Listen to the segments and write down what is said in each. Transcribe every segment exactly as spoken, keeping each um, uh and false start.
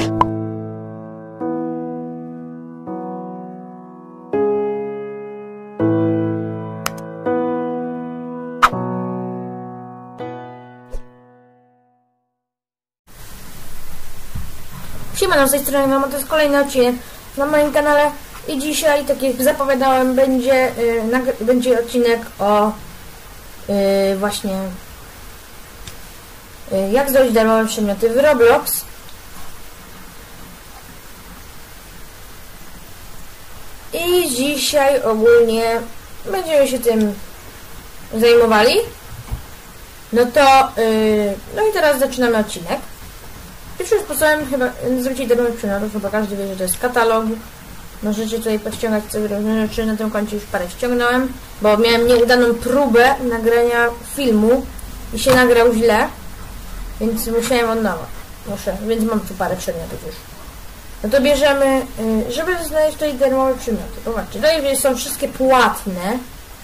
Siemano, z tej strony Mamo, to jest kolejny odcinek na moim kanale i dzisiaj, tak jak zapowiadałem, będzie, yy, będzie odcinek o yy, właśnie yy, jak zdobyć darmowe przedmioty w Roblox. I dzisiaj ogólnie będziemy się tym zajmowali. No to, yy, no i teraz zaczynamy odcinek. Pierwszym sposobem chyba zwrócić darmowych przedmiotów, chyba każdy wie, że to jest katalog. Możecie tutaj pościągać sobie różne rzeczy, na tym koncie już parę ściągnąłem, bo miałem nieudaną próbę nagrania filmu i się nagrał źle, więc musiałem od nowa. Muszę, więc mam tu parę przedmiotów już. No to bierzemy, żeby znaleźć tutaj darmowe przedmioty. Zobaczcie, tutaj są wszystkie płatne.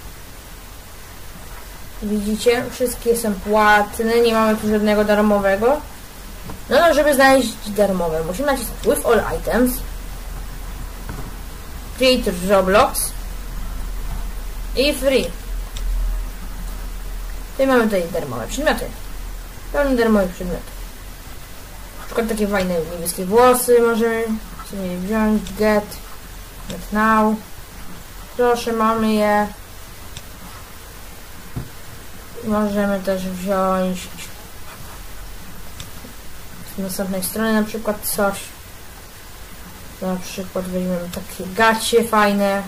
Widzicie? Wszystkie są płatne, nie mamy tu żadnego darmowego. No, no, żeby znaleźć darmowe, musimy nacisnąć with all items, create Roblox i free. Tutaj mamy tutaj darmowe przedmioty. Pełno darmowych przedmiotów. Na przykład takie fajne niebieskie włosy możemy sobie wziąć, get, get now. Proszę, mamy je. Możemy też wziąć z następnej strony na przykład coś. Na przykład weźmiemy takie gacie fajne.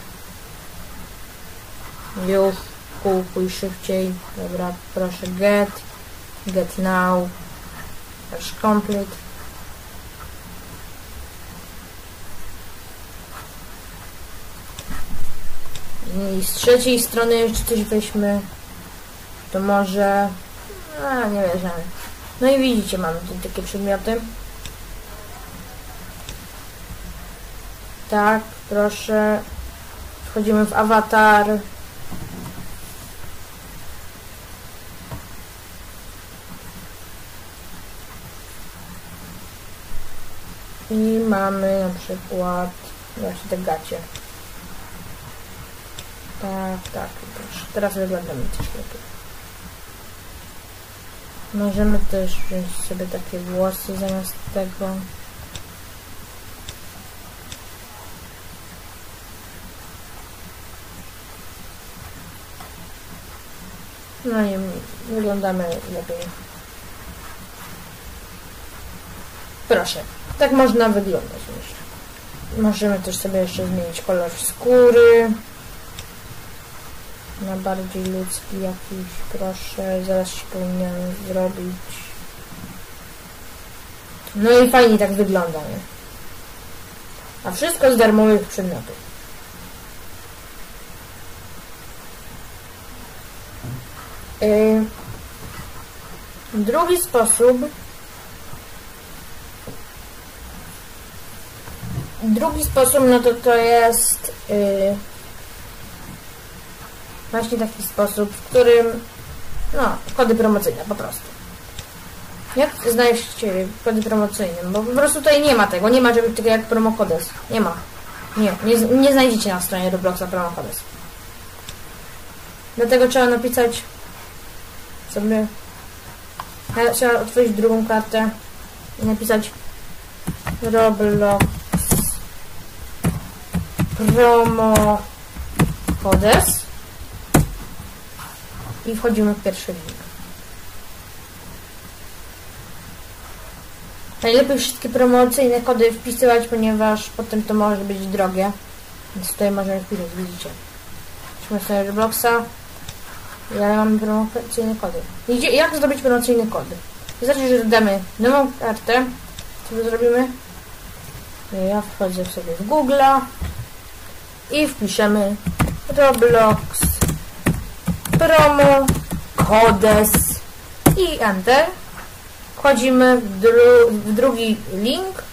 Już kupuj szybciej. Dobra, proszę, get, get now, też complete. I z trzeciej strony jeszcze coś weźmy. To może... A, nie wierzymy. No i widzicie, mamy tu takie przedmioty. Tak, proszę. Wchodzimy w awatar. I mamy na przykład właśnie te gacie. Tak, tak, proszę. Teraz wyglądamy coś lepiej. Możemy też wziąć sobie takie włosy zamiast tego. No i wyglądamy lepiej. Proszę, tak można wyglądać, myślę. Możemy też sobie jeszcze zmienić kolor skóry na bardziej ludzki jakiś, proszę, zaraz się powinienem zrobić. No i fajnie tak wygląda, nie? A wszystko z darmowych przedmiotów. Yy, drugi sposób drugi sposób, no to to jest yy, właśnie taki sposób, w którym, no, kody promocyjne po prostu. Jak znaleźć kody promocyjne? Bo po prostu tutaj nie ma tego, nie ma czegoś takiego jak promokodes. Nie ma. Nie, nie, nie znajdziecie na stronie Robloxa promokodes. Dlatego trzeba napisać sobie, trzeba otworzyć drugą kartę i napisać Roblox promokodes. I wchodzimy w pierwszy link. Najlepiej wszystkie promocyjne kody wpisywać, ponieważ potem to może być drogie. Więc tutaj możemy wpisać, widzicie. Weźmy sobie Robloxa. Ja mamy promocyjne kody. Idzie, jak zdobyć promocyjne kody? Wystarczy, że dodamy nową kartę. Co my zrobimy? Ja wchodzę sobie w Google'a i wpiszemy Roblox promo kodes i enter. Wchodzimy w, dru w drugi link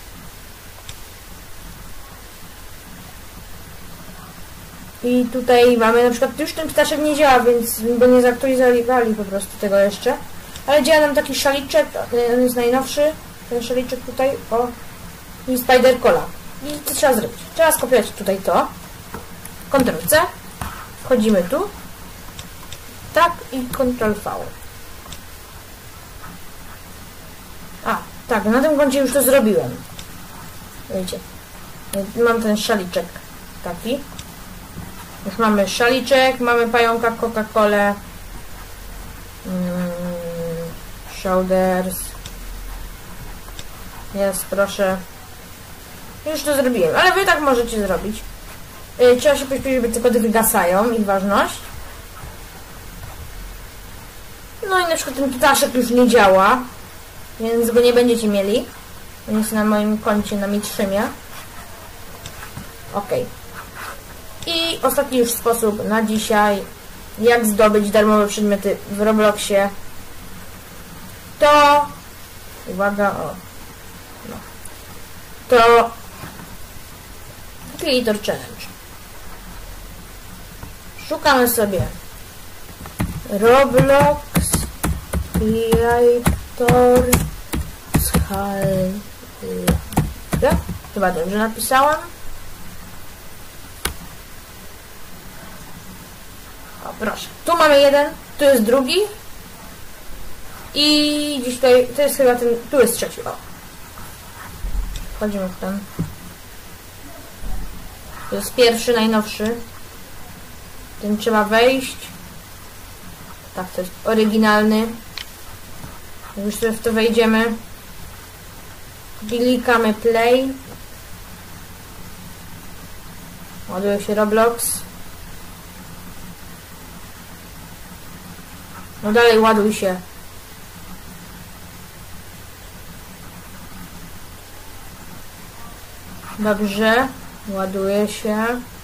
i tutaj mamy na przykład, już ten ptaszek nie działa, więc bo nie zaktualizowali po prostu tego jeszcze, ale działa nam taki szaliczek, on jest najnowszy, ten szaliczek tutaj, o, i Spider Cola. I co trzeba zrobić? Trzeba skopiować tutaj to. kontrol C. Wchodzimy tu. Tak i kontrol V. A, tak, na tym koncie już to zrobiłem. Wiecie. Mam ten szaliczek taki. Już mamy szaliczek, mamy pająka Coca-Colę. Mm, shoulders. Jest, proszę. Już to zrobiłem, ale wy tak możecie zrobić. Yy, trzeba się pośpieszyć, bo te kody wygasają, ich ważność. No i na przykład ten ptaszek już nie działa, więc go nie będziecie mieli. On jest na moim koncie na Mitrzymie. Ok. I ostatni już sposób na dzisiaj, jak zdobyć darmowe przedmioty w Robloxie, to uwaga, o no, to Creator Challenge. Szukamy sobie Roblox Creator Challenge. Chyba dobrze napisałam. O, proszę. Tu mamy jeden, tu jest drugi. I gdzieś tutaj, to jest chyba ten, tu jest trzeci. O. Wchodzimy w ten. To jest pierwszy, najnowszy. Ten trzeba wejść. Tak, to jest oryginalny. Już sobie w to wejdziemy. Klikamy play. Ładuje się Roblox. No dalej ładuj się. Dobrze. Ładuje się.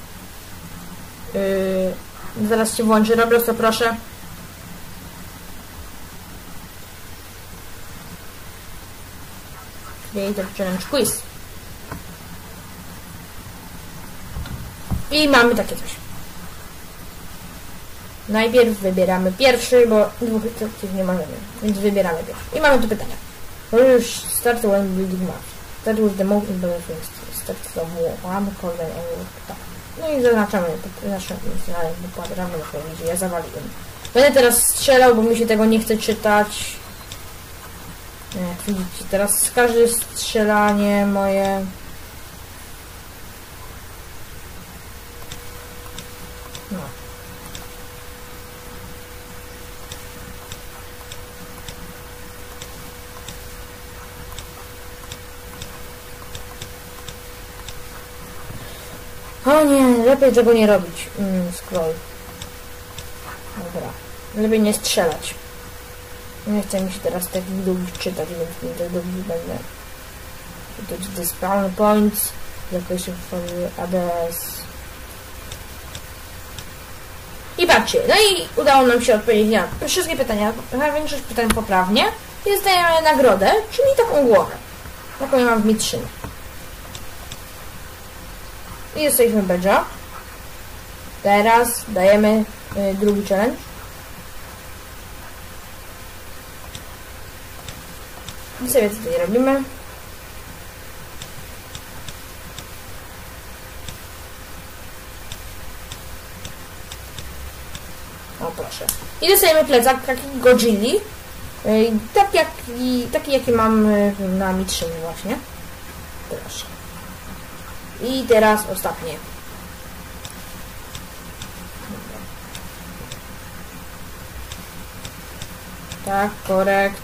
Yy, zaraz się włączy Roblox, to proszę. Creator Challenge Quiz. I mamy takie coś. Najpierw wybieramy pierwszy, bo dwóch tych nie możemy, więc wybieramy pierwszy. I mamy tu pytania. Już start one building map. That was the most important start from one color tak. No i zaznaczamy nasze wykładamy na powiedzieć. Ja zawaliłem. Będę teraz strzelał, bo mi się tego nie chce czytać. Jak widzicie, teraz każde strzelanie moje. No. O nie, lepiej tego nie robić. Mm, scroll. Dobra. Lepiej nie strzelać. Nie chce mi się teraz takich długich czytać, więc nie tak długich będę. To jest the spawn points. Location for A D S. I patrzcie, no i udało nam się odpowiedzieć na wszystkie pytania, na większość pytań poprawnie. I dostajemy nagrodę, czyli taką głowę. Taką ja mam w Mitrzymie. I jesteśmy badge'a. Teraz dajemy y, drugi challenge. I sobie tutaj robimy. O proszę. I dostajemy plecak taki Godzilli. Y, tak jak, i, taki jaki mam y, na Mitrzymie właśnie. Proszę. I teraz ostatnie. Tak, korekt.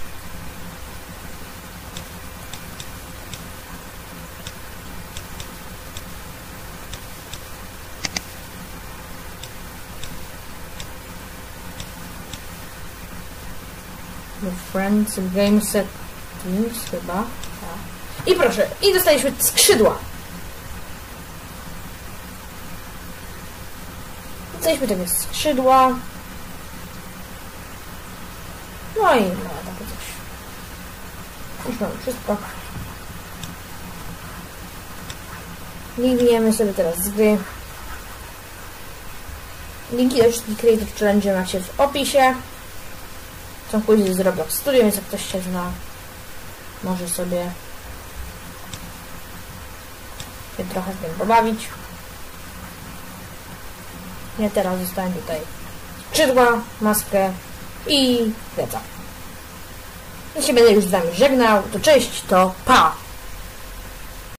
Friends game settings chyba. Tak. I proszę, i dostaliśmy skrzydła. Dostaliśmy takie skrzydła. No i no, takie coś. Już mamy wszystko. Ligniemy sobie teraz z gry. Linki do wszystkich Creator Challenge macie w opisie. Są quizy z Roblox Studio, więc jak ktoś się zna, może sobie się trochę z tym pobawić. Ja teraz dostałem tutaj skrzydła, maskę i plecak. Ja się będę już z wami żegnał. To cześć, to pa!